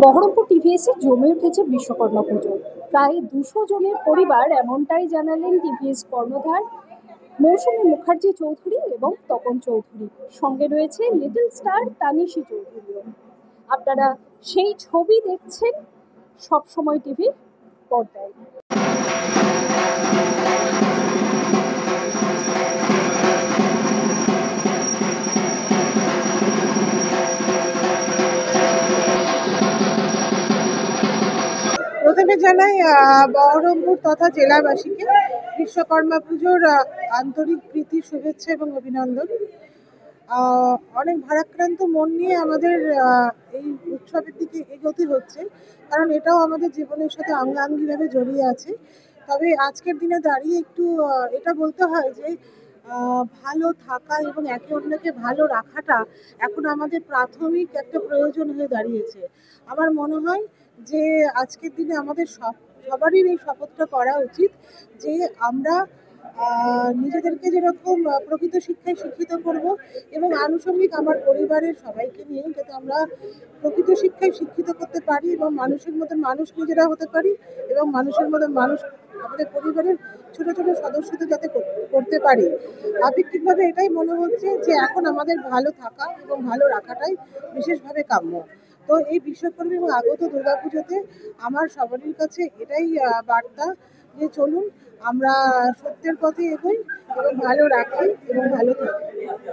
বহরমপুর টিভিএসে জমে উঠেছে বিশ্বকর্মা পুজো। প্রায় 200 জনের পরিবার, এমনটাই জানালেন টিভিএস কর্ণধার মৌসুমী মুখার্জি চৌধুরী এবং তপন চৌধুরী। সঙ্গে রয়েছে লিটল স্টার তানিশী চৌধুরীও। আপনারা সেই ছবি দেখছেন সবসময় টিভির পর্দায়। প্রথমে জানাই বহরমপুর তথা জেলাবাসীকে বিশ্বকর্মা পুজোর আন্তরিক প্রীতি, শুভেচ্ছা এবং অভিনন্দন। অনেক ভারাক্রান্ত মন নিয়ে আমাদের এই উৎসবের দিকে এগোতে হচ্ছে, কারণ এটাও আমাদের জীবনের সাথে অঙ্গাঙ্গিভাবে জড়িয়ে আছে। তবে আজকের দিনে দাঁড়িয়ে একটু এটা বলতে হয় যে ভালো থাকা এবং একে অন্যকে ভালো রাখাটা এখন আমাদের প্রাথমিক একটা প্রয়োজন হয়ে দাঁড়িয়েছে। আমার মনে হয় যে আজকের দিনে আমাদের সবারই এই শপথটা করা উচিত যে আমরা নিজেদেরকে যেরকম প্রকৃত শিক্ষায় শিক্ষিত করব এবং আনুষঙ্গিক আমার পরিবারের সবাইকে নিয়ে যাতে আমরা প্রকৃত শিক্ষায় শিক্ষিত করতে পারি এবং মানুষের মতন মানুষ নিজেরা হতে পারি এবং মানুষের মতন মানুষ আমাদের পরিবারের ছোট ছোট সদস্যদের যাতে করতে পারি। আপেক্ষিকভাবে এটাই মনে হচ্ছে যে এখন আমাদের ভালো থাকা এবং ভালো রাখাটাই বিশেষভাবে কাম্য। তো এই বিশ্বকর্মী এবং আগত দুর্গাপুজোতে আমার সবারই কাছে এটাই বার্তা যে চলুন আমরা সত্যের পথে এগোই এবং ভালো রাখি এবং ভালো থাকি।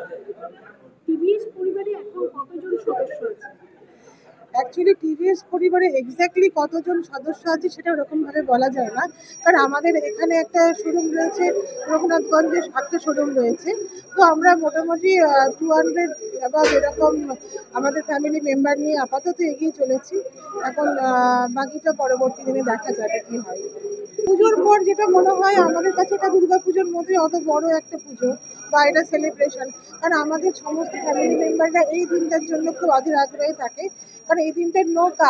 টিভিএস পরিবারে এখন কতজন সদস্য আছে? অ্যাকচুয়ালি টিভিএস পরিবারে এক্স্যাক্টলি কতজন সদস্য আছে সেটা ওরকমভাবে বলা যায় না, কারণ আমাদের এখানে একটা শোরুম রয়েছে, রঘুনাথগঞ্জে 7টা শোরুম রয়েছে। তো আমরা মোটামুটি 200 বা এরকম আমাদের ফ্যামিলি মেম্বার নিয়ে আপাতত এগিয়ে চলেছি। এখন বাকিটা পরবর্তী দিনে দেখা যাবে কি হয়। পুজোর পর যেটা মনে হয় আমাদের কাছে এটা দুর্গাপুজোর মধ্যে অত বড় একটা পুজো বা এটা সেলিব্রেশন, কারণ আমাদের সমস্ত ফ্যামিলি মেম্বাররা এই দিনটার জন্য খুব অধীর আগ্রহে থাকে, কারণ এই দিনটার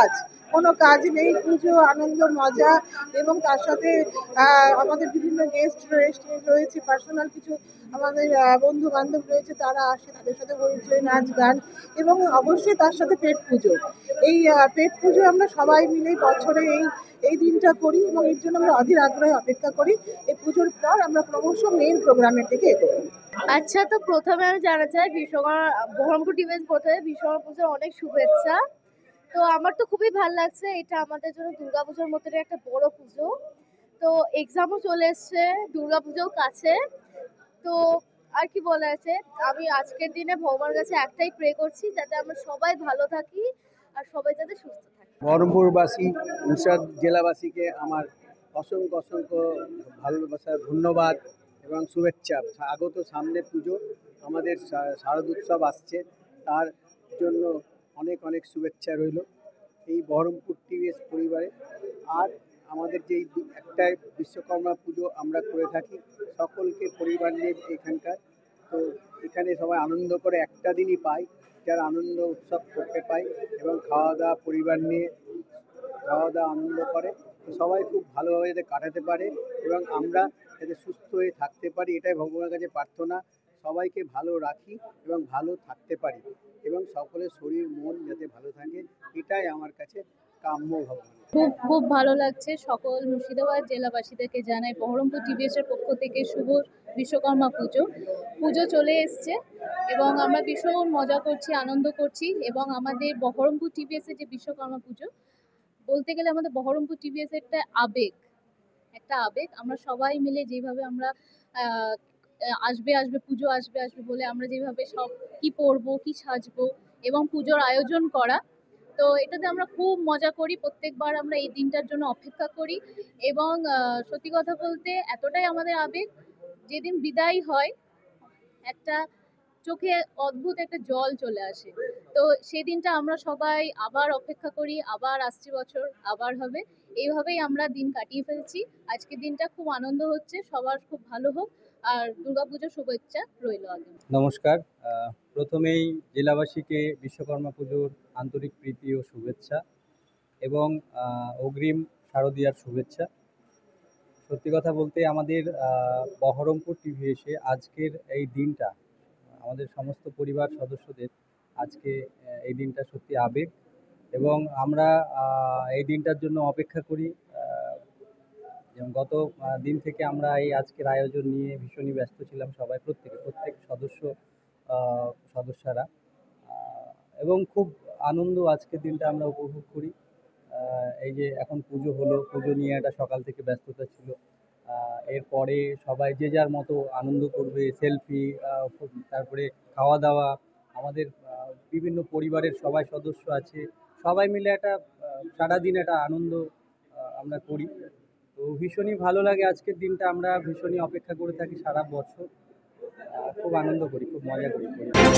কোনো কাজ নেই, পুজো, আনন্দ, মজা এবং তার সাথে আমাদের বিভিন্ন গেস্ট রয়েছে, পার্সোনাল কিছু আমাদের বন্ধু বান্ধব রয়েছে, তারা আসে, তাদের সাথে হইচই, নাচ গান এবং অবশ্যই তার সাথে পেট পুজো। এই পেট পুজো আমরা সবাই মিলে বছরে এই দিনটা করি এবং এর জন্য আমরা অধীর আগ্রহে অপেক্ষা করি। এই পুজোর পর আমরা ক্রমশ মেইন প্রোগ্রামের দিকে এগোবো। আচ্ছা, তো প্রথমে আমি জানাতে চাই বহরমপুর টিভিএস প্রথমে বিশ্বকর্মা পুজোর অনেক শুভেচ্ছা। তো আমার তো খুবই ভালো লাগছে, এটা আমাদের জন্য দুর্গাপুজোর মতনই একটা বড় পুজো। তো এক্সামও চলে এসছে, দুর্গাপুজোও কাছে। তো আর কি বলার আছে, আমি আজকের দিনে ভগবানের কাছে একটাই প্রে করছি যাতে আমরা সবাই ভালো থাকি আর সবাই যাতে সুস্থ থাকি। বহরমপুরবাসী, মুর্শিদাবাদ জেলাবাসীকে আমার অসংখ্য অসংখ্য ভালোবাসা, ধন্যবাদ এবং শুভেচ্ছা। আগত সামনে পুজো, আমাদের শারদোৎসব আসছে, তার জন্য অনেক অনেক শুভেচ্ছা রইল এই বহরমপুর টিভিএস পরিবারে। আর আমাদের যেই একটা বিশ্বকর্মা পুজো আমরা করে থাকি সকলকে পরিবার নিয়ে এখানকার, তো এখানে সবাই আনন্দ করে একটা দিনই পাই, যার আনন্দ উৎসব করতে পাই এবং খাওয়া দাওয়া পরিবার নিয়ে খাওয়া দাওয়া আনন্দ করে, তো সবাই খুব ভালোভাবে যাতে কাটাতে পারে এবং আমরা যাতে সুস্থ হয়ে থাকতে পারি, এটাই ভগবানের কাছে প্রার্থনা। সবাইকে ভালো রাখি এবং ভালো থাকতে পারি এবং সকলের শরীর মন যাতে ভালো থাকে, এটাই আমার কাছে কাম্য ভগবান। খুব খুব ভালো লাগছে। সকল মুর্শিদাবাদ জেলাবাসীদেরকে জানাই বহরমপুর টিভিএস এর পক্ষ থেকে শুভ বিশ্বকর্মা পুজো চলে এসছে এবং আমরা ভীষণ মজা করছি, আনন্দ করছি। এবং আমাদের বহরমপুর টিভিএস এর যে বিশ্বকর্মা পুজো, বলতে গেলে আমাদের বহরমপুর টিভিএস একটা আবেগ। আমরা সবাই মিলে যেভাবে আমরা আহ, আসবে আসবে পুজো আসবে আসবে বলে আমরা যেভাবে সব কি পরবো, কি সাজবো এবং পুজোর আয়োজন করা, তো এটাতে আমরা খুব মজা করি। প্রত্যেকবার আমরা এই দিনটার জন্য অপেক্ষা করি এবং সত্যি কথা বলতে এতটাই আমাদের আবেগ, যেদিন বিদায় হয় একটা চোখে অদ্ভুত একটা জল চলে আসে। তো সেই দিনটা আমরা সবাই আবার অপেক্ষা করি, আবার আসছে বছর আবার হবে, এইভাবেই আমরা দিন কাটিয়ে ফেলছি। আজকের দিনটা খুব আনন্দ হচ্ছে, সবার খুব ভালো হোক আর দুর্গাপুজোর শুভেচ্ছা রইল আগে। নমস্কার। প্রথমেই জেলাবাসীকে বিশ্বকর্মা পুজোর আন্তরিক প্রীতি ও শুভেচ্ছা এবং অগ্রিম শারদীয়ার শুভেচ্ছা। সত্যি কথা বলতে আমাদের বহরমপুর টিভিএসে আজকের এই দিনটা আমাদের সমস্ত পরিবার সদস্যদের আজকে এই দিনটা সত্যি আবেগ এবং আমরা এই দিনটার জন্য অপেক্ষা করি। যেমন গত দিন থেকে আমরা এই আজকের আয়োজন নিয়ে ভীষণই ব্যস্ত ছিলাম সবাই, প্রত্যেক সদস্যরা, এবং খুব আনন্দ আজকের দিনটা আমরা উপভোগ করি। এই যে এখন পুজো হলো, পুজো নিয়ে একটা সকাল থেকে ব্যস্ততা ছিল। এরপরে সবাই যে যার মতো আনন্দ করবে, সেলফি, তারপরে খাওয়া দাওয়া। আমাদের বিভিন্ন পরিবারের সবাই সদস্য আছে, সবাই মিলে একটা সারাদিন একটা আনন্দ আমরা করি। তো ভীষণই ভালো লাগে আজকের দিনটা, আমরা ভীষণই অপেক্ষা করে থাকি সারা বছর। খুব আনন্দ করি, খুব মজা করি।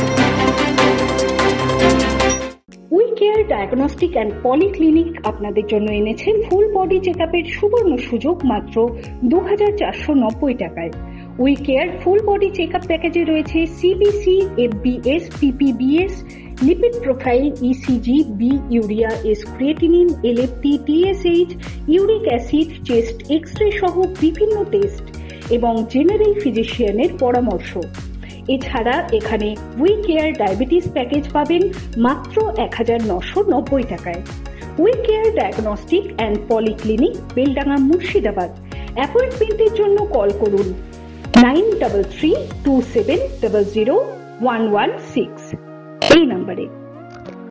We care diagnostic and polyclinic আপনাদের জন্য এনেছেন ফুল বডি চেকআপের সুবর্ণ সুযোগ মাত্র 2490 টাকায়। We care full body checkup প্যাকেজে রয়েছে CBC, FBS, PPBS, lipid profile, ECG, B urea, S creatinine, LFT, TSH, uric acid, chest X ray সহ বিভিন্ন টেস্ট এবং জেনারেল ফিজিশিয়ানের পরামর্শ। এছাড়া এখানে উই কেয়ার ডায়াবেটিস প্যাকেজ পাবেন মাত্র 1990 টাকায়। We care diagnostic and polyclinic, Beldanga, Murshidabad. অ্যাপয়েন্টমেন্টের জন্য কল করুন 9332700116 এই নম্বরে।